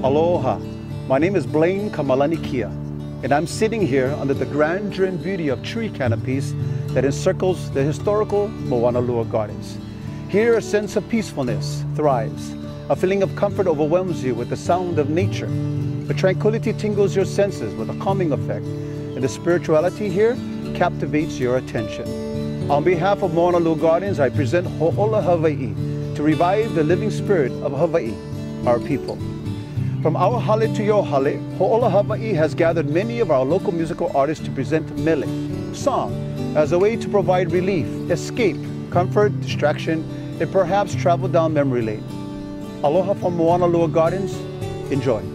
Aloha, my name is Blaine Kamalani Kia, and I'm sitting here under the grandeur and beauty of tree canopies that encircles the historical Moanalua Gardens. Here a sense of peacefulness thrives, a feeling of comfort overwhelms you with the sound of nature. The tranquility tingles your senses with a calming effect, and the spirituality here captivates your attention. On behalf of Moanalua Gardens, I present Ho'ola Hawaii to revive the living spirit of Hawaii, our people. From our hale to your hale, Ho'ola Hawaii has gathered many of our local musical artists to present mele, song, as a way to provide relief, escape, comfort, distraction, and perhaps travel down memory lane. Aloha from Moanalua Gardens. Enjoy.